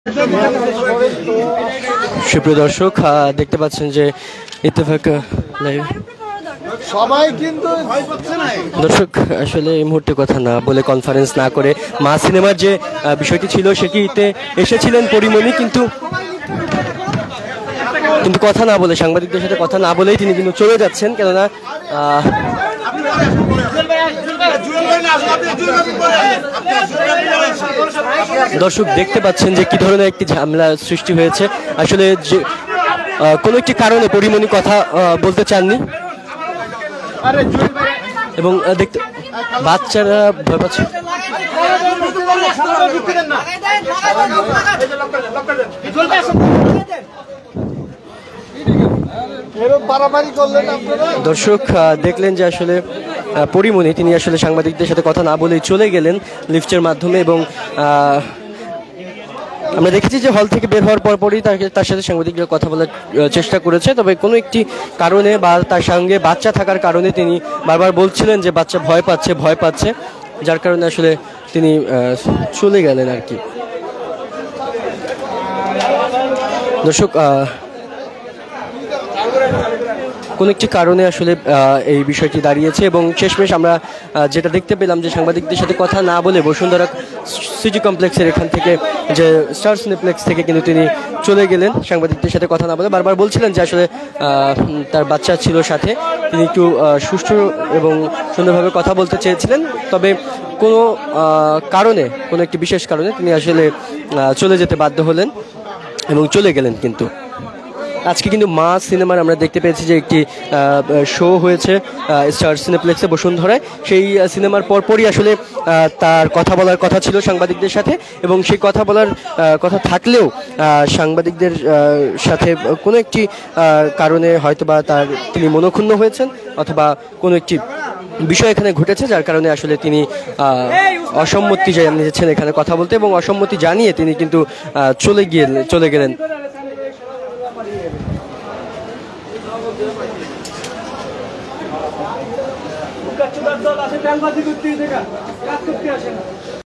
সুপ্রিয় দর্শক, দেখতে পাচ্ছেন যে ইত্তেফাক লাইভ সবাই কিন্তু দর্শক আসলে এই মুহূর্তে কথা না বলে, কনফারেন্স না করে মা সিনেমার যে বিষয়টি ছিল সেটিতে এসেছিলেন পরিমণি, কিন্তু কথা না বলে, সাংবাদিকদের সাথে কথা না বলেই তিনি কিন্তু চলে যাচ্ছেন। কেননা দর্শক দেখতে পাচ্ছেন যে কি ধরনের একটি ঝামেলা সৃষ্টি হয়েছে। আসলে যে কোনো একটি কারণে পরিমণি কথা বলতে চাননি এবং দেখতে বাচ্চারা ভয় পাচ্ছে। দর্শক দেখলেন যে আসলে পরিমণি তিনি আসলে সাংবাদিকদের সাথে কথা না বলেই চলে গেলেন লিফটের মাধ্যমে, এবং আমরা দেখেছি যে হল থেকে বের হওয়ার পরপরই তার সাথে সাংবাদিকরা কথা বলার চেষ্টা করেছে। তবে কোনো একটি কারণে বা তার সঙ্গে বাচ্চা থাকার কারণে তিনি বারবার বলছিলেন যে বাচ্চা ভয় পাচ্ছে, যার কারণে আসলে তিনি চলে গেলেন আর কি। দর্শক কোন একটি কারণে আসলে এই বিষয়টি দাঁড়িয়েছে এবং শেষমেশ আমরা যেটা দেখতে পেলাম যে সাংবাদিকদের সাথে কথা না বলে বসুন্ধরা সিটি কমপ্লেক্সের এখান থেকে, যে স্টার সিনেপ্লেক্স থেকে কিন্তু তিনি চলে গেলেন সাংবাদিকদের সাথে কথা না বলে। বারবার বলছিলেন যে আসলে তার বাচ্চা ছিল সাথে, তিনি একটু সুষ্ঠু এবং সুন্দরভাবে কথা বলতে চেয়েছিলেন। তবে কোনো কারণে, কোনো একটি বিশেষ কারণে তিনি আসলে চলে যেতে বাধ্য হলেন এবং চলে গেলেন। কিন্তু আজকে কিন্তু মা সিনেমার আমরা দেখতে পেয়েছি যে একটি শো হয়েছে স্টার সিনেপ্লেক্সে বসুন্ধরায়। সেই সিনেমার পরপরই আসলে তার কথা বলার কথা ছিল সাংবাদিকদের সাথে, এবং সেই কথা বলার কথা থাকলেও সাংবাদিকদের সাথে কোনো একটি কারণে হয়তোবা তিনি মনক্ষুণ্ণ হয়েছেন, অথবা কোনো একটি বিষয় এখানে ঘটেছে যার কারণে আসলে তিনি অসম্মতি জানিয়েছেন এখানে কথা বলতে, এবং অসম্মতি জানিয়ে তিনি কিন্তু চলে গেলেন। দল আছে তেলবাজি করতে কাজ করতে আসে না।